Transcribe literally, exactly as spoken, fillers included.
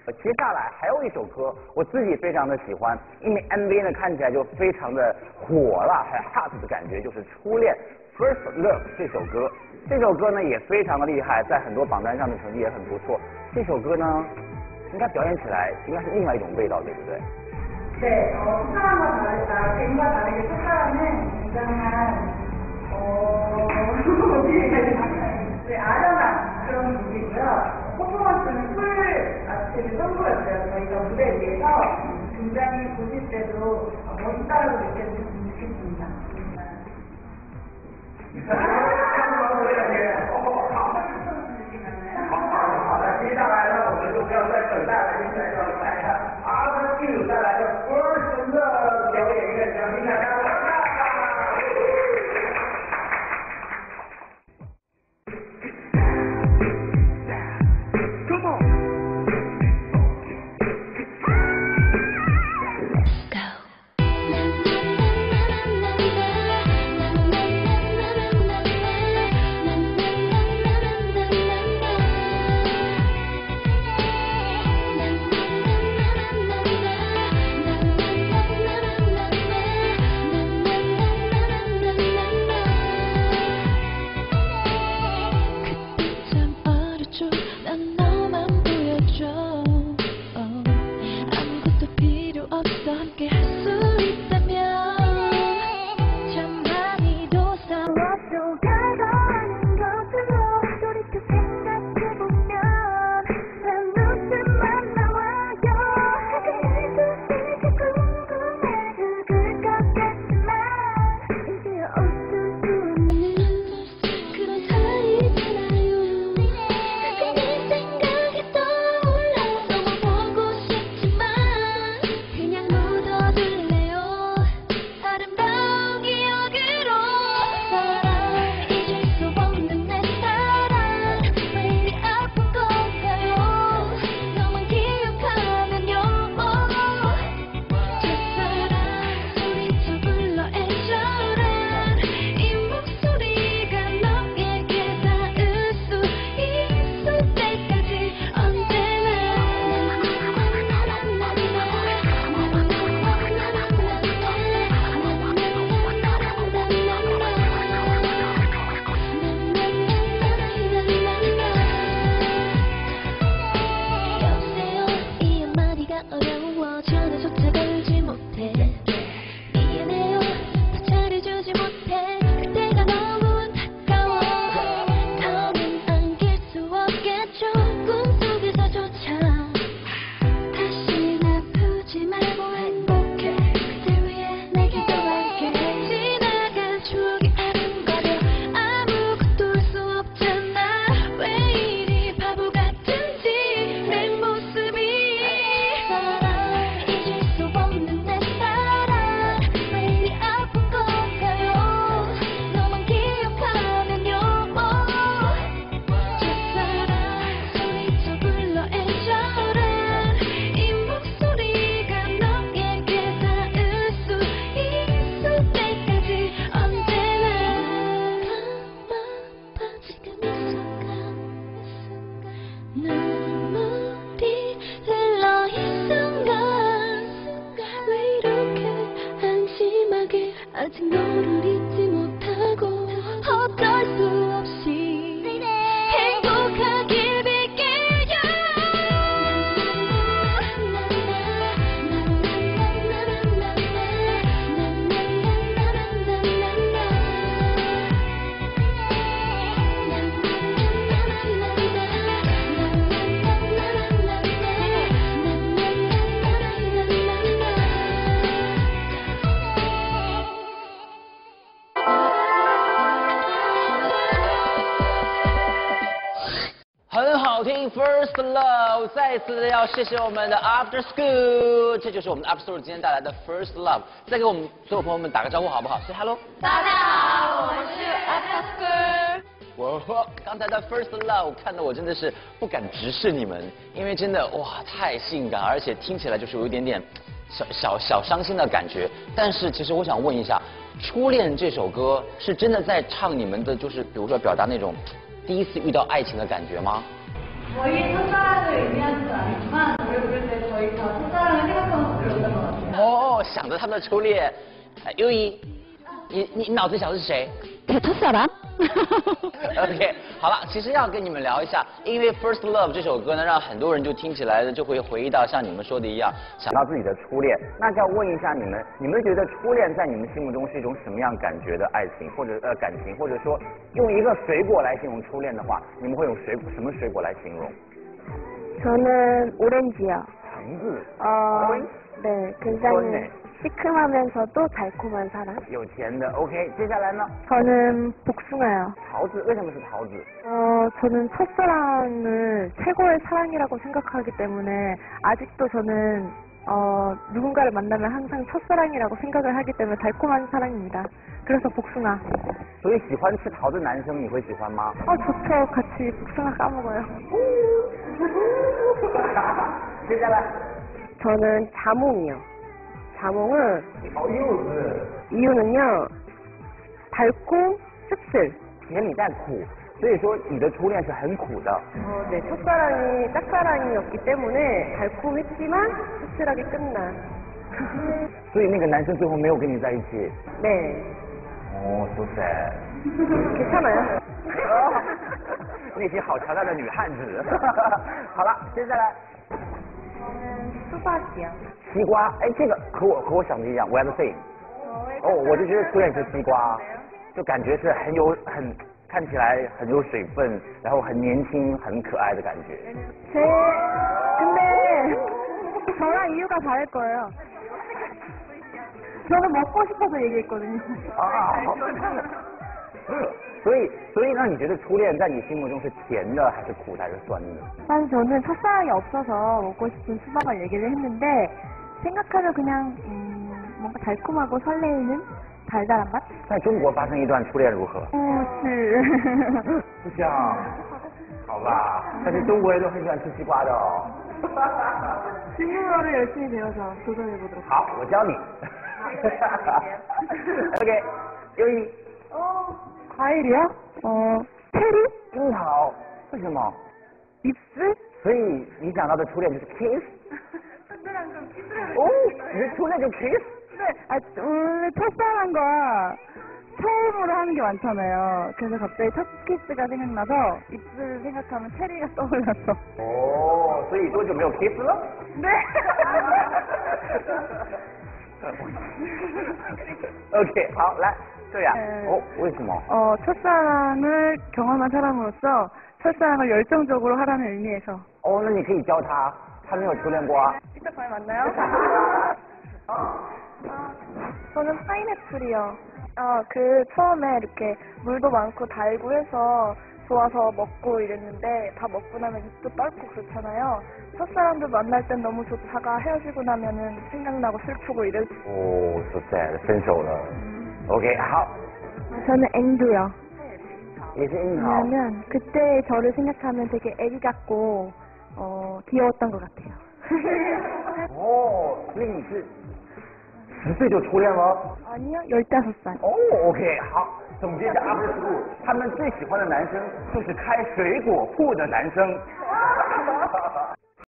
呃，接下来还有一首歌，我自己非常的喜欢，因为 M V 呢看起来就非常的火辣，还 hot 的感觉，就是《初恋 First Love》这首歌。这首歌呢也非常的厉害，在很多榜单上的成绩也很不错。这首歌呢，应该表演起来应该是另外一种味道，对不对？ 네, 어, 사람과 다르다. 뱀과 다르게 첫사랑은 굉장한 어, 네, 아련한 그런 곡이고요. 퍼포먼스는 풀 아트를 선보였어요. 저희가 무대 위에서 굉장히 보실 때도 멋있다고 느껴지셨으면 좋겠습니다. 好的，接下来呢，我们就不要再等待了，现在就要来看阿德进入带来的 First Love 表演乐，掌声大家欢迎。 First Love， 再一次要谢谢我们的 After School， 这就是我们的 After School 今天带来的 First Love。再给我们所有朋友们打个招呼好不好 ？Say hello。 大家好，我是 After School。 我刚才的 First Love 看得我真的是不敢直视你们，因为真的哇太性感，而且听起来就是有一点点小小小伤心的感觉。但是其实我想问一下，《初恋》这首歌是真的在唱你们的，就是比如说表达那种第一次遇到爱情的感觉吗？ 저희 첫사랑을 의미하는 건 아니지만 그래도 想着他们的初恋。优一，你你脑子想的是谁？ 제 첫사랑? OK， 好了，其实要跟你们聊一下，因为《First Love》这首歌呢，让很多人就听起来呢，就会回忆到像你们说的一样，想想到自己的初恋，那就要问一下你们，你们觉得初恋在你们心目中是一种什么样感觉的爱情，或者呃感情，或者说用一个水果来形容初恋的话，你们会用水果什么水果来形容？ 저는 오렌지요. 橙子。 어, 오렌지? 네, 굉장히 그렇네. 시큼하면서도 달콤한 사랑. 有钱的。OK， 接下来呢？ 저는 복숭아요. 桃子，为什么是桃子？ 어, 저는 첫사랑을 최고의 사랑이라고 생각하기 때문에 아직도 저는 어, 누군가를 만나면 항상 첫사랑이라고 생각을 하기 때문에 달콤한 사랑입니다. 그래서 복숭아. 所以喜欢吃桃子男生你会喜欢吗？ 어, 좋죠. 같이 복숭아 까먹어요. 接下来。 저는 자몽이요. 자몽은 哦，柚子。 이유는요. 달콤, 씁쓸. 甜里带苦，所以说你的初恋是很苦的。 어, 네, 첫사랑이 짝사랑이었기 때문에 달콤했지만 씁쓸하게 끝난. 所以那个男生最后没有跟你在一起。 네. 哦，so sad。 괜찮아요. 内心好强大的女汉子。好了，接下来。 수박이요. 西瓜，哎，这个和我和我想的一样 ，we have the same。哦，我就觉得初恋是西瓜，就感觉是很有很看起来很有水分，然后很年轻、很可爱的感觉。 제, 근데 저랑 이유가 다를 거예요. 저는 먹고 싶어서 얘기했거든요. 啊，好。所以，所以，那你觉得初恋在你心目中是甜的，还是苦的，还是酸的？ 사실 저는 첫사랑이 없어서 먹고 싶은 수박을 얘기를 했는데 생각하면 그냥 음, 뭔가 달콤하고 설레이는 달달한 맛? 在中国发生一段初恋如何？ 어, 是. 不像，好吧，但是中国人都很喜欢吃西瓜的哦。 중국어를 열심히 배워서 도전해보도록. 好，我教你。OK，优一。 어, 과일이요? 어, 체리? 樱桃，为什么？ 립스? 所以你想到的初恋就是 kiss？ 哦，你的初恋就 kiss？ 네, 아, 원래 첫사랑과 처음으로 하는 게 많잖아요. 그래서 갑자기 첫 키스가 생각나서 입술 생각하면 체리가 떠올랐어. 哦，所以多久没有 kiss 了？ 네. OK， 好，来，这样。 嗯哦，为什么？ 어, 첫사랑을 경험한 사람으로서 첫사랑을 열정적으로 하라는 의미에서. 哦，那你可以教他，他没有初恋过啊。 이따 과연 맞나요? 저는 파인애플이요. 어, 그 처음에 이렇게 물도 많고 달고 해서 좋아서 먹고 이랬는데 다 먹고 나면 입도 떫고 그렇잖아요. 첫사람들 만날 땐 너무 좋다가 헤어지고 나면은 생각나고 슬프고 이럴. 哦，so sad，分手了。OK， 好， 저는 앵두요. 也是樱桃。 왜냐면 그때 저를 생각하면 되게 애기 같고 어, 귀여웠던 것 같아요. 哦，所以你是十岁就初恋了？ 아니요, 열다섯 살. 哦，OK， 好，总结一下 After School，他们最喜欢的男生就是开水果铺的男生。